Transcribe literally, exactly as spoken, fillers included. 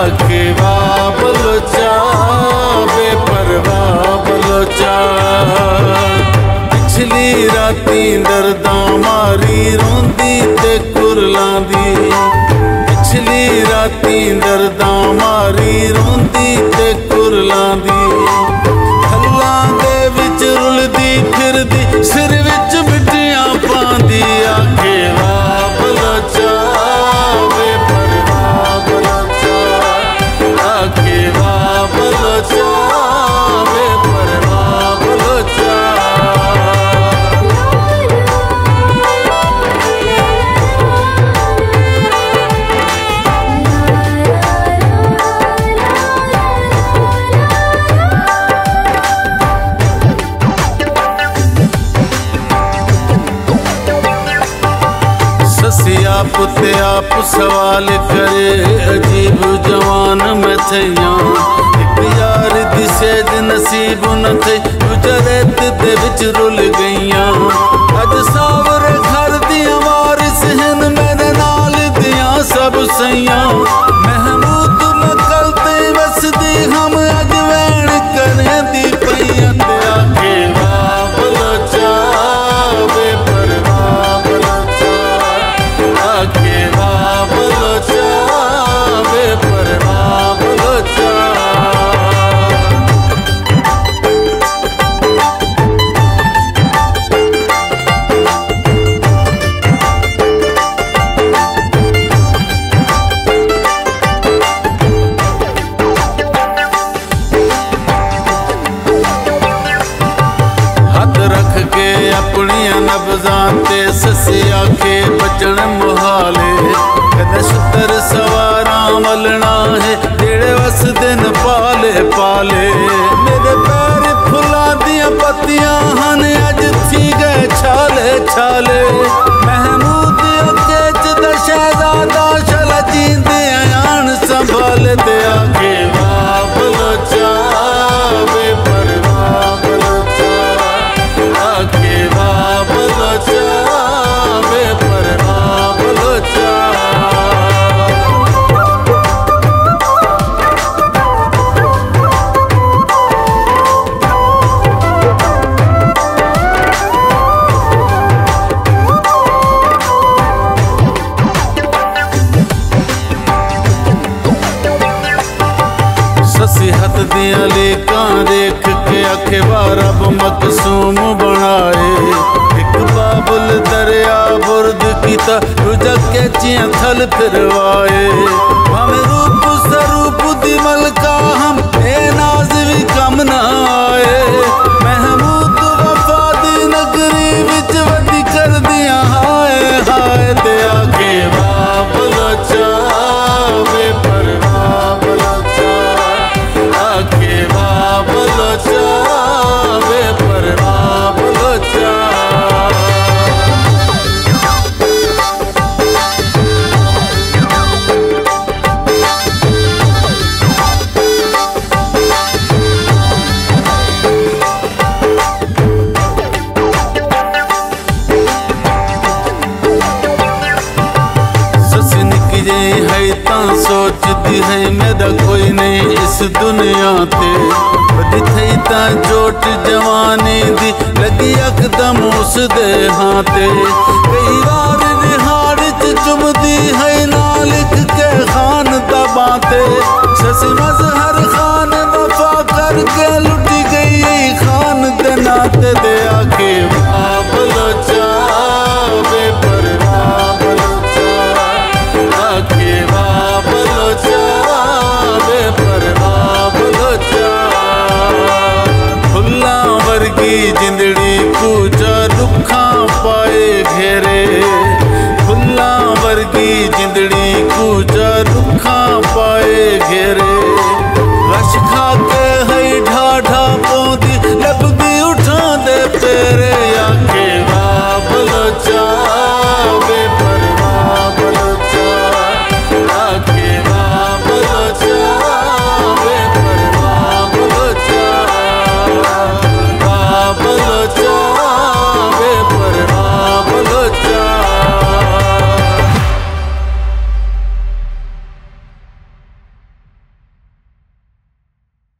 आके वाह बलोचा बेपरवाह बलोचा। पिछली राती दर्दा मारी रोंदी ते कुरलांदी, पिछली राती दर्दा मारी रोंदी ते कुरलांदी। खल्लां दे विच रुलदी फिरदी सिर विच मिट्टियां पांदी। आके वाह बलोचा बेपरवाह बलोचा, आके वाह बलोचा बेपरवाह बलोचा। आप ते आप सवाल करे अजीब जवान में थैया। एक यार दिसे नसीब न थे गुजरेत दे विच रुल गईया। अज सावरे घर दिया वारिस हिन मेरे नाल दिया सब सैया। महमूद मकल ते वसदी हम अज वैण करें दी पईया। ते आके वाह बलोचा बेपरवाह बलोचा, आके वाह बलोचा बेपरवाह बलोचा। हथ रख के अपनिया नब्जां ते ससिया के बचन मुहाले। कदे सुतर सवारा मलना है जेड़े वस दिन पाले पाले। मेरे पैर फुला दिया पत्तियां हन अज थी गए छाले छाले। महमूद अकेच दा शहजादा शला जींदे आन संभाल। ते आके वाह बलोचा बेपरवाह बलोचा, आके वाह बलोचा बेपरवाह बलोचा। ससिहत दिया लेकां देख के आखे रब मकसूम बनाए। एक बाबुल दरिया बुर्द कीता रुजा के चियां थल फिरवाए। भावें रूप स्वरूप दी मलका हम ए नाज भी कम ना आए। महमूद वफा दी नगरी विच वड्डी कर दिया हाय हाय। ते आके वाह बलोचा बेपरवाह बलोचा, आके वाह बलोचा बेपरवाह बलोचा। सस निकी जे है तां सोचदी है मेरा कोई नहीं इस दुनिया ते। वधी थई तां चोट जवानी दी लगी यकदम उस दे हां ते। कई बार निहार च चुमदी है ना लिख के खान दबाते। सस मजहर खान वफा करके